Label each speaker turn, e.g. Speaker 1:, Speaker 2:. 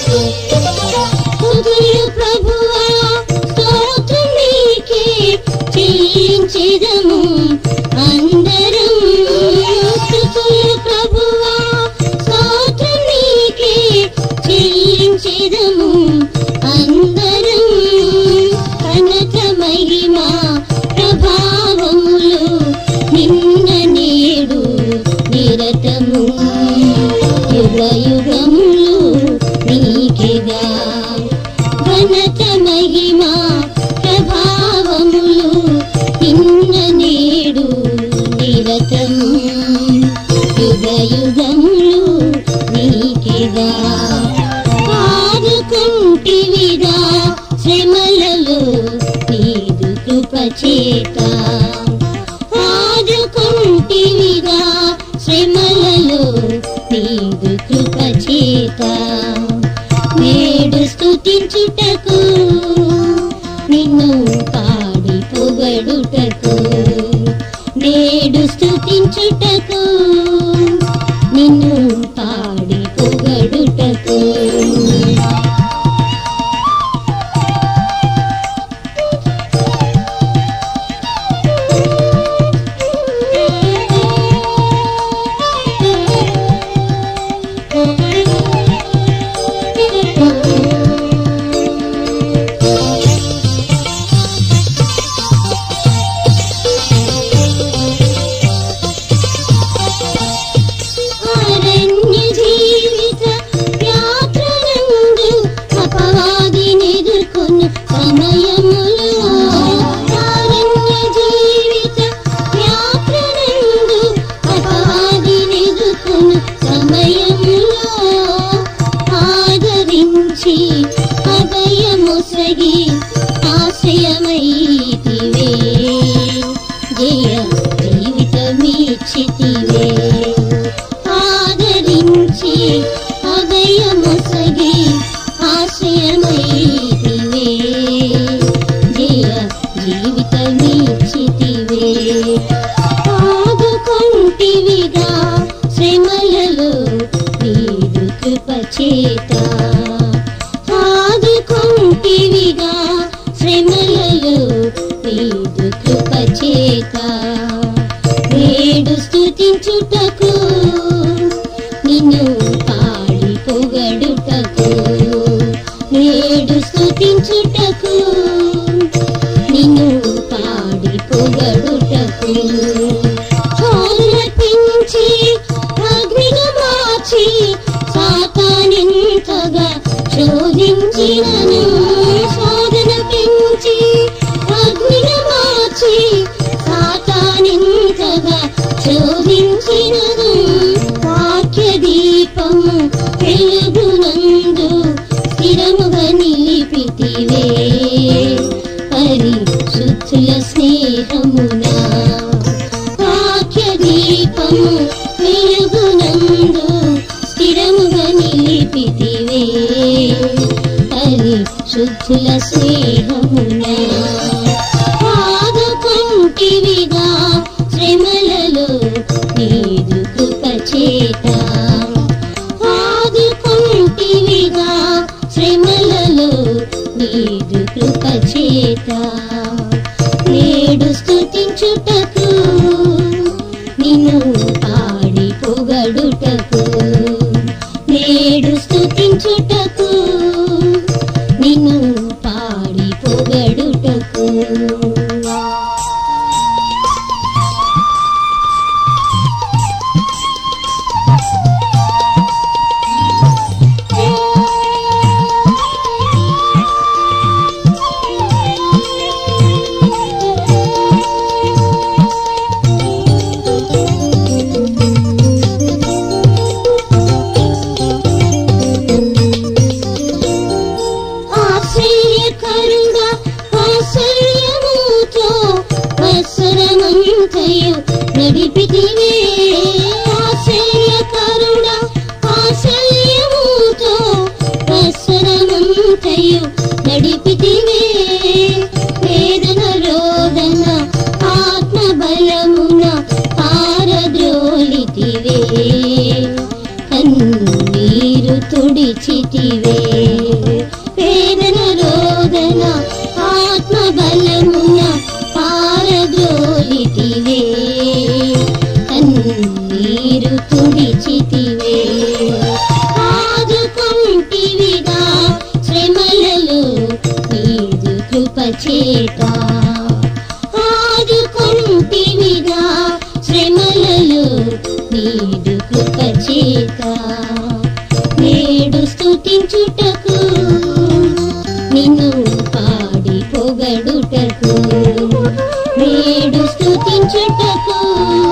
Speaker 1: స్తుతులు ప్రభువా స్తోత్రం నీకే చెల్లించెదము అందరం. స్తుతులు ప్రభువా స్తోత్రం నీకే చెల్లించెదము అందరం. ఘనత మహిమా ప్రభావములు నిన్న నేడు నిరతము యుగ యుగములు నీకేగా. ఘనత మహిమా ప్రభావములు నిన్న నేడు నిరతము యుగ యుగములు నీకేగా. ఆదుకుంటివిగా శ్రమలలో నీదు కృపచేత. ఆదుకుంటివిగా శ్రమలలో నీదు కృపచేత. నేడు స్తుతించుటకు నిన్ను పాడి పొగడుటకు. నేడు స్తుతించుటకు నిన్ను పాడి పొగడుటకు. ఆశ్రయమైతివే జయ జీవితమిచ్చితివే. ఆదరించి అభయమొసగి ఆశ్రయమైతివే జయ జీవితమిచ్చితివే. ఆదుకుంటివిగా శ్రమలలో నీదు కృపచేత. ఆదుకుంటివిగా శ్రమలలో నీదు కృపచేత. నేడు స్తుతించుటకు నిన్ను పాడి పొగడుటకు. నేడు స్తుతించుటకు నిన్ను పాడి పొగడుటకు. శోధన పెంచి అగ్నిగా మార్చి సాతానెంతగా శోధించినను. శోధన పెంచి అగ్నిగా మార్చి సాతానెంతగా శోధించినను. వాక్య దీపము వెలుగునందు స్థిరముగా నిలిపితివే పరిశుద్ధుల స్నేహమునా. వాక్య దీపము వెలుగునందు స్థిరముగా నిలిపితివే పరిశుద్ధుల స్నేహమునా. ఆదుకుంటివిగా శ్రమలలో నీదు కృపచేత. ఆదుకుంటివిగా శ్రమలలో నీదు కృపచేత. నేడు స్తుతించుటకు నిన్ను పాడి పొగడుటకు. నేడు స్తుతించుటకు నిన్ను పాడి పొగడుటకు. నడిపితివే ఆశ్రయకరుడా ఆశ్రయముతో వత్సరమంతయు నడిపితివే. వేదన రోదన ఆత్మబలమున పారద్రోలితివే. కన్నీరు తుడిచితివే నిలిచితివే ఆదుకొంటివిగా శ్రమలలో నీదు కృపచేత ఆదుకొంటివిగా శ్రమలలో నీదు కృపచేత నేడు స్తుతించుటకు నిన్ను పాడి పొగడుటకు నేడు స్తుతించుటకు